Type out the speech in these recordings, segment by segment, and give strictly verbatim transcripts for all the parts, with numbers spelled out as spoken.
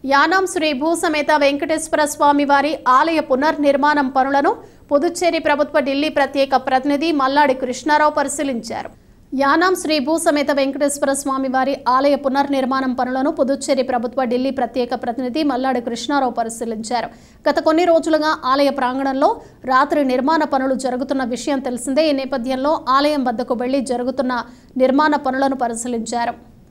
యానాం శ్రీ భూసమేత వెంకటేశ్వర స్వామి వారి ఆలయ పునర్నిర్మాణం పనులను పుదుచ్చేరి ప్రభుత్వ ఢిల్లీ ప్రత్యేక ప్రతినిధి మల్లాడి కృష్ణారావు పరిశీలించారు. యానాం శ్రీ భూసమేత వెంకటేశ్వర స్వామి వారి ఆలయ పునర్నిర్మాణం పనులను పుదుచ్చేరి ప్రభుత్వ ఢిల్లీ ప్రత్యేక ప్రతినిధి మల్లాడి కృష్ణారావు పరిశీలించారు. గత కొన్ని రోజులుగా ఆలయ ప్రాంగణంలో రాత్రి నిర్మాణ పనులు జరుగుతున్న విషయం తెలిసిందే. ఈ నేపథ్యంలో ఆలయం వద్దకు వెళ్లి జరుగుతున్న నిర్మాణ పనులను పరిశీలించారు.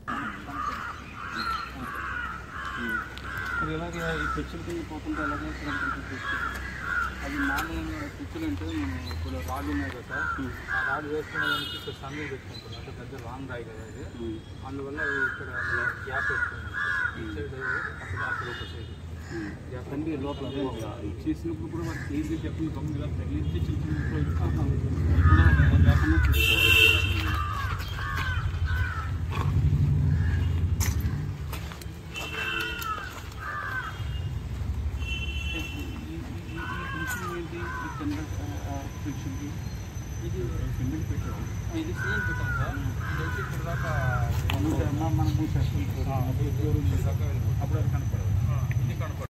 ఇలాగే ఈ పిచ్చులకి పోతుంటే ఎలాగే అది మామూలుగా పిచ్చులు అంటే మనం ఇప్పుడు రాళ్ళు ఉన్నాయి కదా సార్, ఆ రాళ్ళు వేసుకునే దానికి ఇక్కడ సందులు పెట్టుకుంటారు. అంటే పెద్ద లాంగ్ రాయి కదా అది, అందువల్ల ఇక్కడ గ్యాప్ పెట్టుకున్నాం. ఈ సైడ్ అక్కడ అక్కడ ఒక సైడ్ గ్యాప్ అండి. లోపల చేసినప్పుడు కూడా వాటి ఈజీ చెప్పిన తొమ్మిదిగా తగిలించి చిన్న చిన్న ఇప్పుడు లేకుండా చూసుకోవాలి. ఇది సిమెంట్ పెట్టాం, ఇది సిమెంట్ పెట్టాం సార్. ఇది ఇక్కడ దాకా మనం మూసేస్తాం, అప్పుడు కనపడదు, ఇది కనపడదు.